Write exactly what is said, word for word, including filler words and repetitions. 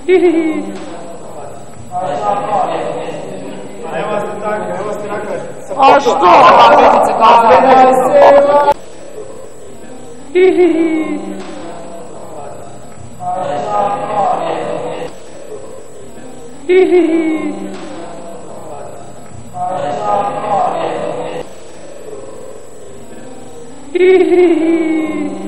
A evo ste tako, evo ste nakon. A što? A petice kao Hihihi.